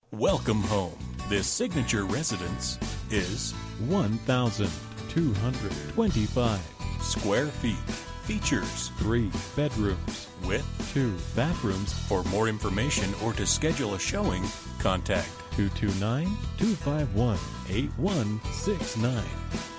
Welcome home. This signature residence is 1,225 square feet. Features 3 bedrooms with 2 bathrooms. For more information or to schedule a showing, contact 229-251-8169.